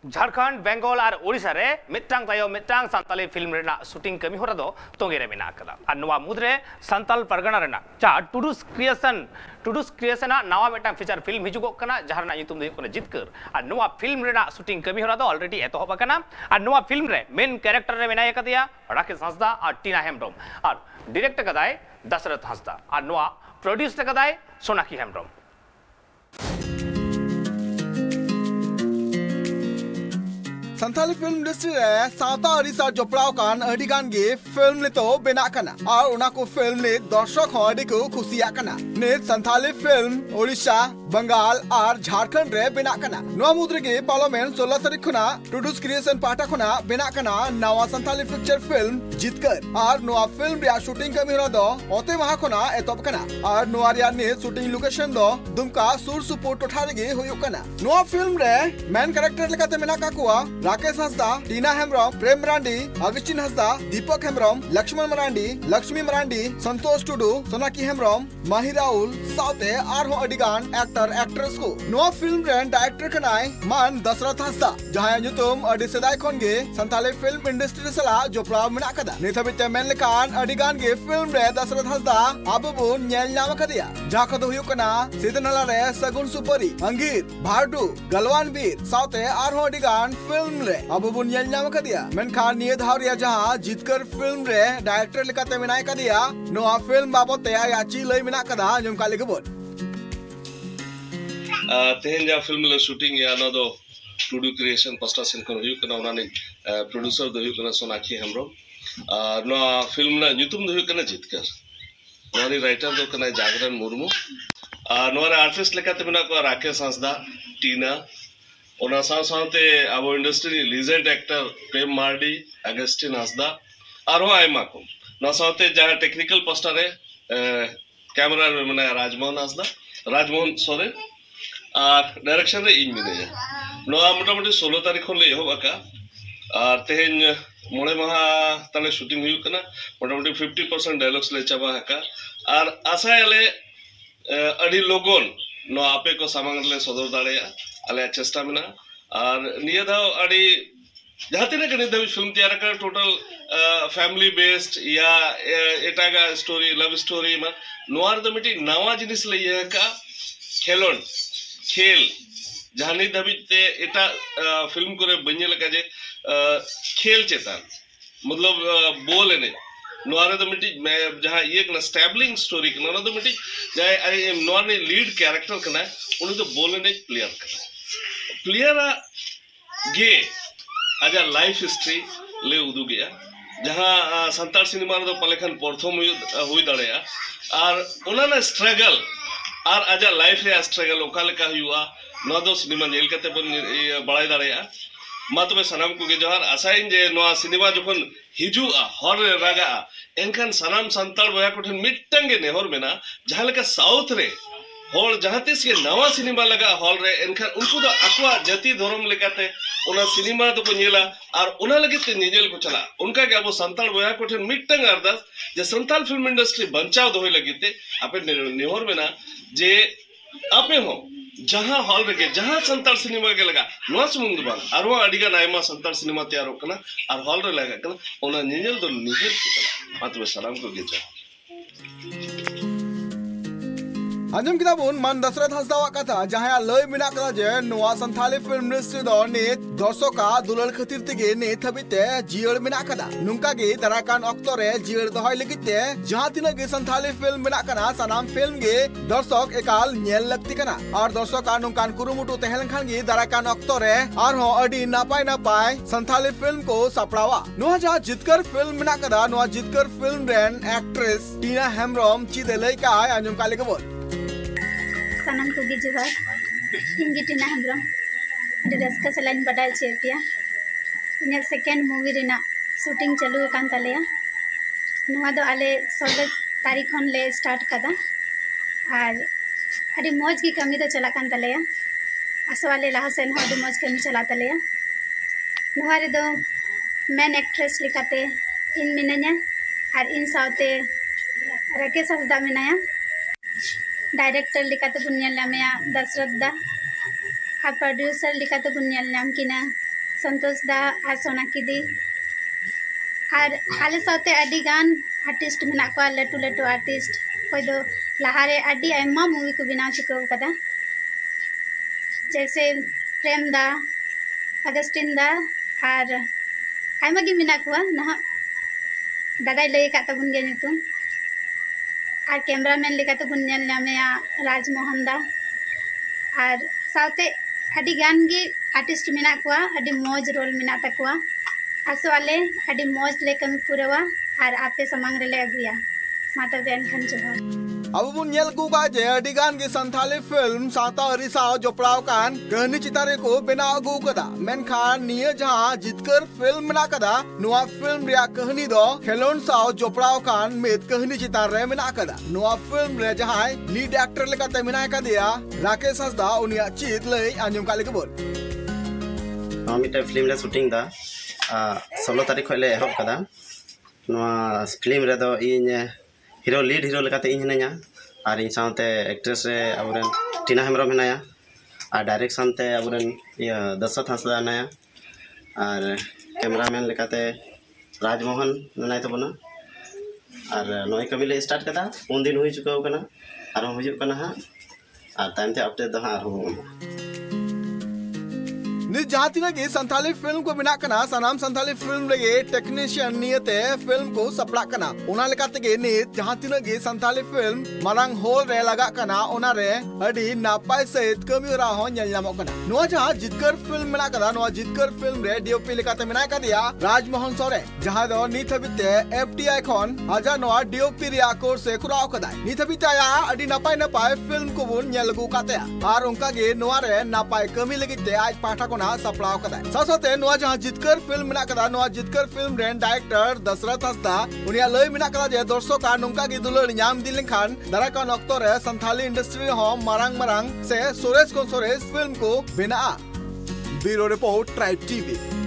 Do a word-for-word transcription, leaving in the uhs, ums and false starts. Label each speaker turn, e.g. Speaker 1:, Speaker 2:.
Speaker 1: झारखंड बेंगल और ओडिशा रे मिट्टांग तायो मिट्टांग संताली फिल्म रेना शूटिंग कमी होरा दो तोंगे रे मेना कदा और नवा मुद्रे संताल परगना रेना चा टूडूस क्रिएशन टूडूस क्रिएशन नवा मिट्टांग फीचर फिल्म हिजुगो कना जहारना युतुम दो हुकना जितकर और नवा फिल्म रेना शूटिंग कमी होरा दो ऑलरेडी एतोहब कना और नवा फिल्म रे मेन कैरेक्टर रे मेना एकदिया राकेश हांसदा और टीना हेम्ब्रम और डायरेक्ट कदाय दशरथ हांसदा और नवा प्रोड्यूस कदाय सोनाक्षी हेम्ब्रम
Speaker 2: संथाली फिल्म इंडस्ट्री रे साता अरिसा जोपड़ाव कान अडिगान गे फिल्म ले तो बेना कना और उना को फिल्म ले दर्शक हो अडी को खुशिया कना ने संथाली फिल्म ओडिशा बंगाल और झारखंड रे बेना कना नवा मुद्रे गे पार्लियामेंट सोलह तारीख खुना टूडूस क्रिएशन पाटा खुना बेना कना नवा संथाली पिक्चर फिल्म जितकर और नवा फिल्म रे शूटिंग कमी होना दो ओते माह खुना एतब कना और नवा रिया ने शूटिंग लोकेशन दो दुमका सुर सुपुर टोठा रे गे होयो कना नवा फिल्म रे मेन कैरेक्टर लेकाते मेना काकुआ राकेश हांसदा टीना हेम्ब्रम प्रेम मरांडी अगस्टिन हांसदा दीपक हेम्ब्रम लक्ष्मण मरांडी लक्ष्मी मरांडी संतोष टुडू सोनाक्षी हेम्ब्रम माही राहुल साउते आर हो अडिगान एक्टर एक्ट्रेस को नवा फिल्म रे डायरेक्टर कनाय मान दशरथ हांसदा जहां युतुम अडि सेदाय खन गे संथाली फिल्म इंडस्ट्री सला जोपड़ा मेना कदा निथबिते मेन लेकान अडिगान गे फिल्म रे दशरथ हांसदा आबबु नेल नाम कदिया जहां खद हुयो कना सीदनला रे सगुन सुपरी अंगीर भारडू गलवान बीर साउते आर हो अडिगान फिल्म अब बुन नाम कदिया मेनखान निये धावरिया जहां जितकर फिल्म रे डायरेक्टर लेकाते मेनाय कदिया नोआ फिल्म बाबते याची लय मेना कदा जोम काले गबोद
Speaker 3: तेहन जा फिल्म ले शूटिंग या न दो टूडू क्रिएशन पस्टा सिन को हुयु कना उनानी प्रोड्यूसर दो हुयु कना सोनाक्षी हेम्ब्रम नोआ फिल्म ना nyutum दो हुयु कना जितकर नोनी राइटर दो कना जागरण मुर्मू नोरा आर्टिस्ट लेकाते मेना को राकेश हांसदा टीना ओना साव सावते अब industry legend actor Prem Mardi Augustine Hansda और आयमा को ना सावते जहां टेक्निकल पोस्टर है कैमरा माने राजमोहन हांसदा राजमोहन सोरे और डायरेक्शन रे इन मिने नोआ मोटामोटी सोलह तारीख ले एहोबाका और तेहन मोड़े महा तले शूटिंग हुई कना मोटामोटी फिफ्टी परसेंट डायलॉग्स ले चाबा हका और आशा याले अडी लोगन नो आपे को सामंग ले सदर दाड़ेया अले चेष्टा में और निया दाव अड़ी जहाँ तीन के निधि फिल्म तैयार कर टोटल फैमिली बेस्ड या एटागा स्टोरी लव स्टोरी में नोआर दो मिटी नवा जिनिस ले ये का खेलोन खेल जहाँ निधि अभी ते एटा फिल्म करे बन्ये लगा जे खेल चेतान मतलब बोल ने नोआरे दो मिटी मैं जहाँ ये कना स्टैबलिंग स्टोरी कना ना दो मिटी जहाँ नोआर ने लीड कैरेक्टर कना उन्हें तो बोलने ने प्लेयर कना प्लेयर गे आजा लाइफ हिस्ट्री ले उदू गया जहां संताल सिनेमा रे पलेखन प्रथम हुई दाड़ेया और उनाना स्ट्रगल और आजा लाइफ रे स्ट्रगल ओका लेका हुआ नो दो सिनेमा नेल कते बन बड़ाई दाड़ेया मा तबे सनाम को गे जोहार आसाइन जे नो सिनेमा जखन हिजुआ हर रागा एनखान सनाम संताल बया कोठन मिट्टंगे नेहर मेना जहां लेका साउथ रे हॉल जहाँ तीस के नवा सिनेमा लगा हॉल रे एनखान उनको तो अक्वा जाति धर्म लेकाते उना सिनेमा तो को नेला और उना लगे ते निजेल को चला उनका के अब संताल बया कोठन मिट्टंग अरदास जे संताल फिल्म इंडस्ट्री बंचाव दोय लगीते आपे नेहर में ना जे आपे हो जहां हॉल रे जहां संताल सिनेमा के लगा नवा सुमुंग दो बांग और अडिगा नायमा संताल सिनेमा तैयार होकना और हॉल रे लगा कना उना निजेल दो निजेल को चला मातबे सलाम को गे जा
Speaker 2: अंजम किताबुन मन दशरथ हांसदा कथा जहां लय मिना कदा जे नोआ संथाली फिल्म इंडस्ट्री दो ने दर्शका दुलल खतिर तिगे ने थबिते जियड़ मिना कदा नुंका गे दराकान ऑक्टो रे जियड़ दहय लगिते जहां तिना गे संथाली फिल्म मिना कना सनाम फिल्म गे दर्शक एकाल नेल लगती कना और दर्शका नुंकान कुरुमुटु तहलन खान गे दराकान ऑक्टो रे और हो अडी नापाय नापाय संथाली फिल्म को सपड़ावा नोआ जा जितकर फिल्म मिना कदा नोआ जितकर फिल्म रेन एक्ट्रेस टीना हेम्ब्रम चिदे लय का अंजम काले के बोल
Speaker 4: सनम को गिजवा इंगी टीना हेम्ब्रम अडी रस्का सलाइन बडाय चेतिया इन सेकेंड मूवी रेना शूटिंग चालू कान तलेया नोआ दो आले सोलह तारीख खन ले स्टार्ट कदा और अडी मौज की कमी तो चला कान तलेया आसवाले लहा सेन हो अडी मौज कमी चला तलेया नोआ रे दो मेन एक्ट्रेस लिकाते इन मिनन्या और इन साउते राकेश हांसदा मिनाया डायरेक्टर लिकाते बुनियल नामया दशरथ दा और प्रोड्यूसर लिकाते बुनियल नाम किना संतोष दा और सोनाकी दी और आले साथे अडी गान आर्टिस्ट मेना को लटू लटू आर्टिस्ट कोई दो लहारे अडी आयमा मूवी को बनाव चुका कदा जैसे प्रेम दा अगस्टिन दा और आयमा गी मेना को ना दादा लई का तबुन गे नितुम और कैमरामैन लेका तबुन नेल नामेया राजमोहन दा और साथे अडी गान गे आर्टिस्ट मेना को अडी मौज रोल मेना तकवा आसोआले अडी मौज ले कमी पुरवा और आपे समांग रे ले अगुया माता बेन खन जोहर
Speaker 2: अब बुन नेल गुगा जे अडी गान गे संथाली फिल्म साता अरिसा जोपड़ाव कान कहनी चितारे को बेना अगु कदा मेनखान निये जहां जितकर फिल्म मेना कदा नुआ फिल्म रिया कहनी दो खेलोन साव जोपड़ाव कान मेद कहनी चितार रे मेना कदा नुआ फिल्म रे जहां लीड एक्टर लेका ते मेना का दिया राकेश हंसदा उनिया चित लई आंजम काले के बोल
Speaker 5: मिटे फिल्म रे शूटिंग दा सोलह तारीख खले एहब कदा फिल्म रे दो इन हिरो लीड हिरो लेकाते इन हिनाया और इन साथे एक्ट्रेस रे अबरेन टीना हेमरम हिनाया और डायरेक्शन ते अबरेन ये दशरथ हंसदा हिनाया और कैमरामैन लेकाते राजमोहन हिनाय तबना और नय कमी ले स्टार्ट कदा उन दिन हुई चुका कना और हम हुजु कना हा और टाइम ते अपडेट दो हा
Speaker 2: नि जहां तिना के संथाली फिल्म को बिना कना सनाम संथाली फिल्म लगे टेक्नीशियन नियते फिल्म को सपड़ा कना ओना लेकाते के नि जहां तिना के संथाली फिल्म मारांग होल रे लगा कना ओना रे अडी नापाय सहित कमी रा हो नेल नामो कना नो जहां जितकर फिल्म मेना कदा नो जितकर फिल्म रे डीओपी लेकाते मेना का दिया राजमोहन सोरे जहां दो नित हबिते एफटीआई खन आजा नो डीओपी रिया कोर्स से खुराव कदा नित हबिते आया अडी नापाय नापाय फिल्म को बुन नेल गु काते और उनका गे नो रे नापाय कमी लगिते आज पाठक सपड़ाव कदा सासोते नुआ जहां जितकर फिल्म मेना कदा नुआ जितकर फिल्म रेन डायरेक्टर दशरथ हंसदा उनिया लय मेना कदा जे दर्शक का नुका गी दुलड़ नाम दिल खान दाराकान अक्तो रे संथाली इंडस्ट्री हो मारांग मारांग से सुरेश को सुरेश फिल्म को बिना ब्यूरो रिपोर्ट ट्राइब टीवी।